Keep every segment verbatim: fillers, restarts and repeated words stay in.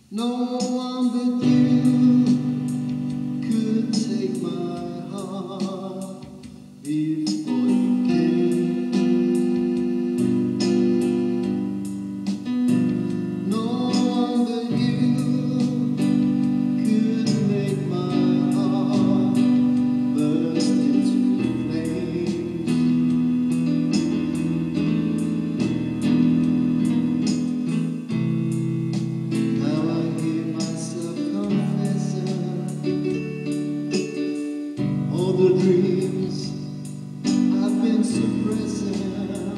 No one but you could take my heart before you came. No one but you could make my heart burst into flames. Now I hear myself confessing all the dreams I've been suppressing.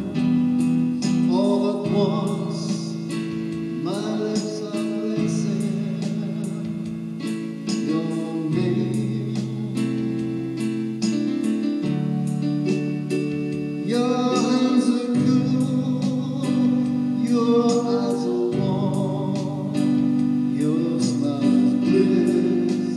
All at once my lips are blessing your name. Your hands are cool, your eyes are warm, your smile is bliss.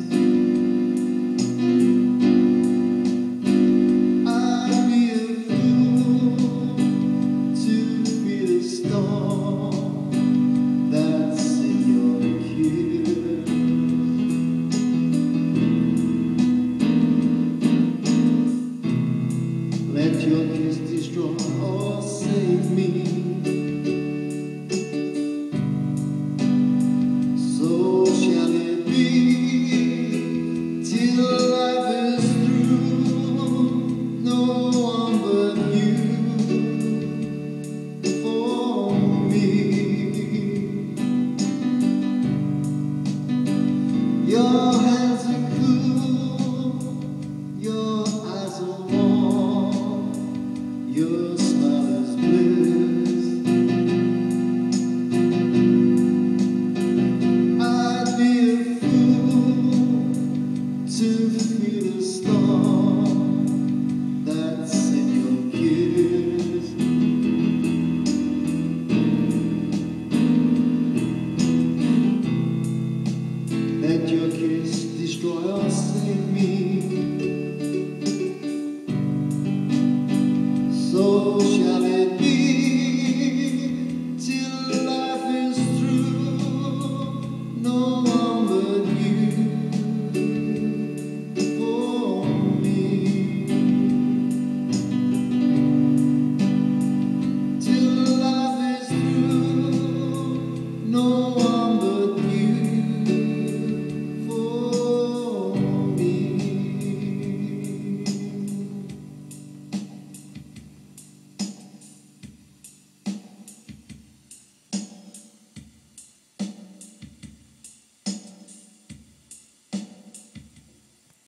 I'd be a fool to feel a storm that's in your kiss. Let your kiss destroy or save me.